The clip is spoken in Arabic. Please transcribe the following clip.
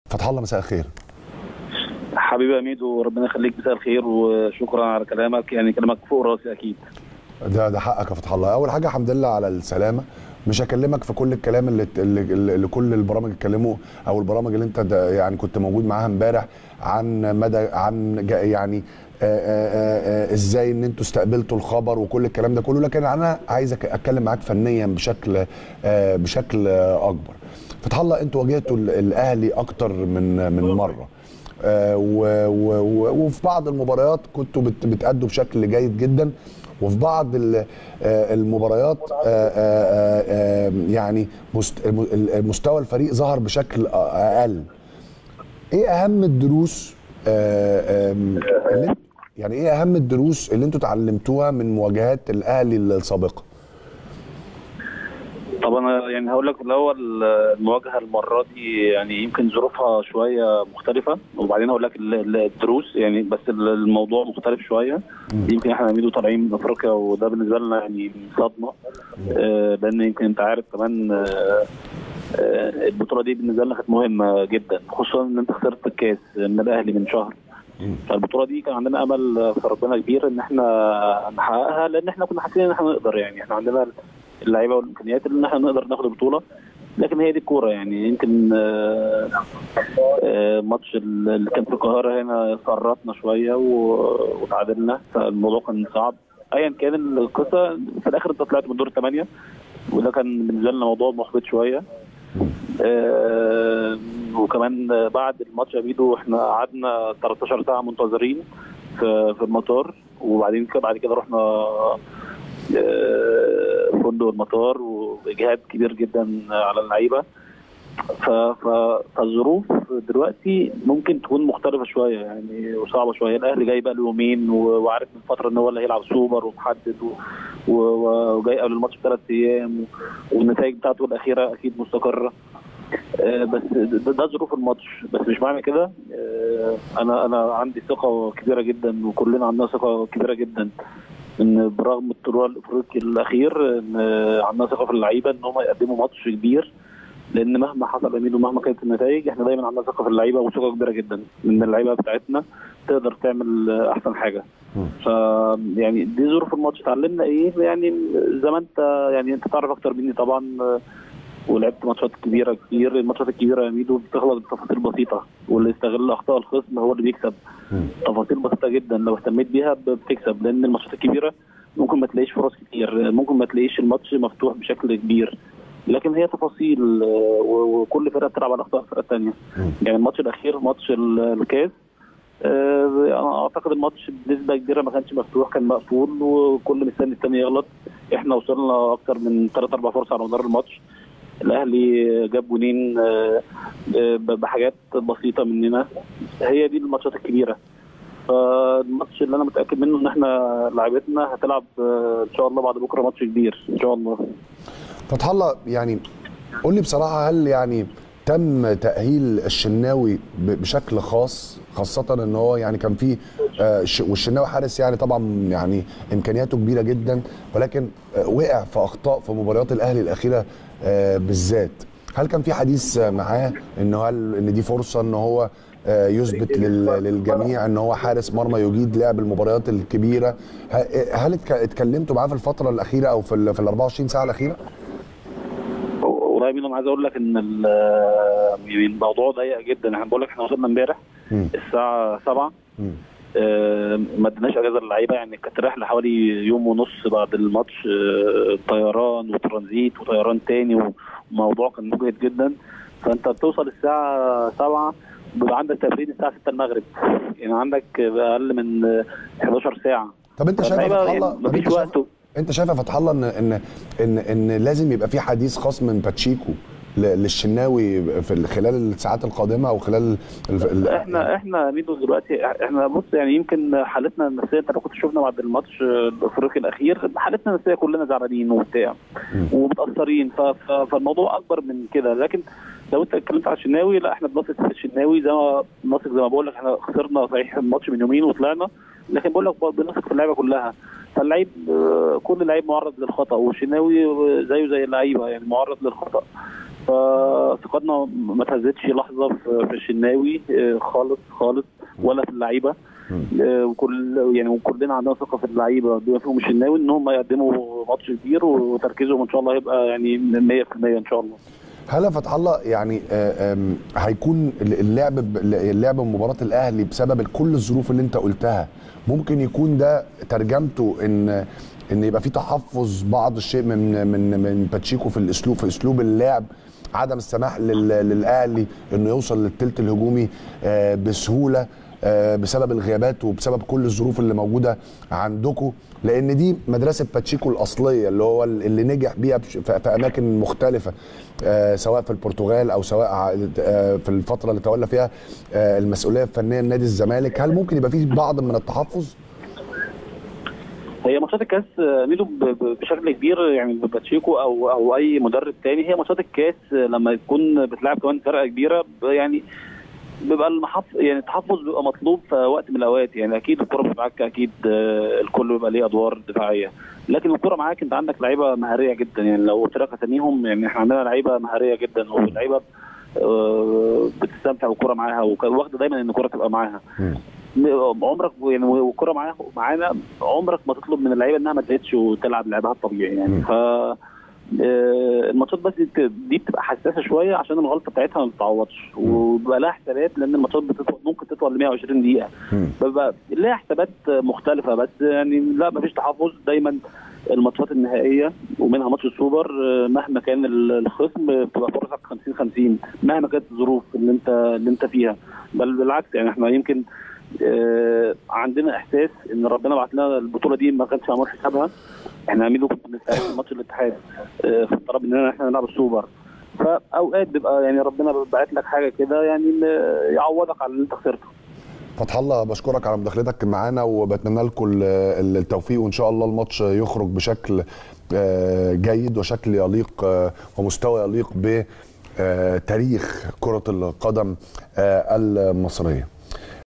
فتح الله، مساء الخير. حبيبي يا ميدو، ربنا يخليك، مساء الخير وشكرا على كلامك، يعني كلامك فوق راسي اكيد. ده حقك يا فتح الله. اول حاجه الحمد لله على السلامه. مش هكلمك في كل الكلام اللي كل البرامج اتكلموا، او البرامج اللي انت يعني كنت موجود معاها امبارح، عن مدى يعني ازاي ان انتوا استقبلتوا الخبر وكل الكلام ده كله، لكن انا عايز اتكلم معاك فنيا بشكل اكبر. فتح الله، انتوا واجهتوا الاهلي اكتر من مره، وفي بعض المباريات كنتوا بتأدوا بشكل جيد جدا، وفي بعض المباريات يعني مستوى الفريق ظهر بشكل اقل. ايه اهم الدروس اللي انتوا اتعلمتوها من مواجهات الاهلي السابقه؟ طب انا يعني هقول لك في الاول، المواجهه المره دي يعني يمكن ظروفها شويه مختلفه، وبعدين هقول لك الدروس، يعني بس الموضوع مختلف شويه. يمكن احنا ميدو طالعين من افريقيا، وده بالنسبه لنا يعني صدمه، لان يمكن انت عارف كمان البطوله دي بالنسبه لنا كانت مهمه جدا، خصوصا ان انت خسرت الكاس من الاهلي من شهر. فالبطوله دي كان عندنا امل في ربنا كبير ان احنا نحققها، لان احنا كنا حاسين ان احنا نقدر، يعني احنا عندنا اللعيبه والامكانيات ان احنا نقدر ناخد البطوله. لكن هي دي الكوره، يعني يمكن ماتش اللي كان في القاهره هنا فرطنا شويه وتعادلنا، فالموضوع كان صعب. ايا كان القصه، في الاخر انت طلعت من دور الثمانيه، وده كان بالنسبه لنا موضوع محبط شويه. وكمان بعد الماتش يا بيدو احنا قعدنا 13 ساعه منتظرين في المطار، وبعدين بعد كده رحنا فندق المطار، واجهاد كبير جدا على اللعيبه. فالظروف دلوقتي ممكن تكون مختلفه شويه يعني، وصعبه شويه. الاهلي جاي بقى له يومين، وعارف من فتره ان هو اللي هيلعب سوبر ومحدد، وجاي قبل الماتش ب3 ايام، والنتائج بتاعته الاخيره اكيد مستقره. بس ده ظروف الماتش، بس مش معنى كده. انا عندي ثقه كبيره جدا، وكلنا عندنا ثقه كبيره جدا ان برغم الطلوع الافريقي الاخير ان عندنا ثقه في اللعيبه ان هم يقدموا ماتش كبير، لان مهما حصل امين ومهما كانت النتائج احنا دايما عندنا ثقه في اللعيبه، وثقه كبيره جدا ان اللعيبه بتاعتنا تقدر تعمل احسن حاجه. ف يعني دي ظروف الماتش. اتعلمنا ايه؟ يعني زي ما انت يعني انت تعرف اكتر مني طبعا، ولعبت ماتشات كبيره كتير. الماتشات الكبيره يا ميدو بتخلص بتفاصيل بسيطه، واللي يستغل اخطاء الخصم هو اللي بيكسب. تفاصيل بسيطه جدا لو اهتميت بيها بتكسب، لان الماتشات الكبيره ممكن ما تلاقيش فرص كتير، ممكن ما تلاقيش الماتش مفتوح بشكل كبير، لكن هي تفاصيل، وكل فرقه بتلعب على اخطاء الفرقه الثانيه. يعني الماتش الاخير ماتش الكاس، انا اعتقد الماتش بنسبه كبيره ما كانش مفتوح، كان مقفول، وكل مستني الثاني يغلط. احنا وصلنا اكتر من 3-4 فرص على مدار الماتش. الاهلي جاب جونين بحاجات بسيطه مننا. هي دي الماتشات الكبيره. فالماتش اللي انا متاكد منه ان احنا لعيبتنا هتلعب ان شاء الله بعد بكره ماتش كبير ان شاء الله. فتح الله، يعني قول لي بصراحه، هل يعني تم تأهيل الشناوي بشكل خاص، خاصة ان هو يعني كان فيه والشناوي حارس يعني طبعا يعني امكانياته كبيرة جدا، ولكن وقع في اخطاء في مباريات الاهلي الاخيرة بالذات. هل كان في حديث معاه ان دي فرصة ان هو يثبت للجميع ان هو حارس مرمى يجيد لعب المباريات الكبيرة؟ هل اتكلمتوا معاه في الفترة الاخيرة او في ال 24 ساعة الاخيرة؟ والله مين، انا عايز اقول لك ان الموضوع ضيق جدا. احنا بقول لك احنا وصلنا امبارح الساعه 7، ما اديناش اجازه للعيبه، يعني كانت رحله حوالي يوم ونص بعد الماتش، طيران وترانزيت وطيران تاني، وموضوع كان مجهد جدا. فانت بتوصل الساعه 7 بيبقى عندك تمرين الساعه 6 المغرب، يعني عندك اقل من 11 ساعه. طب انت شايف يا فتح الله، يعني مفيش وقت. انت شايف يا فتح الله ان لازم يبقى في حديث خاص من باتشيكو للشناوي في خلال الساعات القادمه، او خلال احنا ميدو دلوقتي، احنا بص يعني يمكن حالتنا النفسيه، انت لو كنت شفنا بعد الماتش الافريقي الاخير، حالتنا النفسيه كلنا زعلانين وبتاع ومتاثرين. فالموضوع اكبر من كده. لكن لو انت اتكلمت على الشناوي، لا احنا بنثق في الشناوي زي ما بقول لك. احنا خسرنا صحيح الماتش من يومين وطلعنا، لكن بقول لك بنثق في اللعيبه كلها. فاللعيب كل لعيب معرض للخطا، والشناوي زيه زي اللعيبه يعني معرض للخطا. فثقتنا ما تهزتش لحظه في الشناوي خالص خالص، ولا في اللعيبه. وكلنا عندنا ثقه في اللعيبه بما فيهم الشناوي ان هم يقدموا ماتش كبير، وتركيزهم ان شاء الله هيبقى يعني 100% ان شاء الله. هل يا فتح الله يعني هيكون اللعب مباراه الاهلي بسبب كل الظروف اللي انت قلتها ممكن يكون ده ترجمته ان يبقى في تحفظ بعض الشيء من باتشيكو في اسلوب اللعب، عدم السماح للاهلي انه يوصل للثلث الهجومي بسهوله بسبب الغيابات وبسبب كل الظروف اللي موجوده عندكم، لان دي مدرسه باتشيكو الاصليه اللي نجح بيها في اماكن مختلفه سواء في البرتغال او سواء في الفتره اللي تولى فيها المسؤوليه الفنيه لنادي الزمالك. هل ممكن يبقى في بعض من التحفظ؟ هي ماتشات الكاس ميدو بشكل كبير يعني باتشيكو او اي مدرب تاني، هي ماتشات الكاس لما تكون بتلعب كمان فرقه كبيره يعني بيبقى التحفظ بيبقى مطلوب في وقت من الاوقات. يعني اكيد الكره معاك، اكيد الكل بيبقى ليه ادوار دفاعيه، لكن الكره معاك انت عندك لعيبه مهاريه جدا. يعني لو قلت لك اساميهم، يعني احنا عندنا لعيبه مهاريه جدا، واللعيبه بتستمتع بالكره معاها، واخده دايما ان الكره تبقى معاها. عمرك يعني والكره معانا عمرك ما تطلب من اللعيبه انها ما تزيدش وتلعب لعبها الطبيعي يعني. ف الماتشات بس دي بتبقى حساسه شويه عشان الغلطه بتاعتها ما بتتعوضش، وبيبقى لها حسابات لان الماتشات ممكن تطول ل 120 دقيقه، بيبقى لها حسابات مختلفه. بس يعني لا، ما فيش تحفظ. دايما الماتشات النهائيه ومنها ماتش السوبر مهما كان الخصم بتبقى فرصك 50-50 مهما كانت الظروف اللي انت فيها. بل بالعكس، يعني احنا يمكن عندنا احساس ان ربنا بعت لنا البطوله دي ما كانش عامل حسابها. احنا عاملين كنا بنستعد ماتش الاتحاد في الطلب اننا احنا نلعب السوبر، فاوقات بيبقى يعني ربنا باعت لك حاجه كده يعني يعوضك على اللي انت خسرته. فتح الله، بشكرك على مداخلتك معانا وبتمنى لكم التوفيق، وان شاء الله الماتش يخرج بشكل جيد وشكل يليق ومستوى يليق بتاريخ كرة القدم المصرية.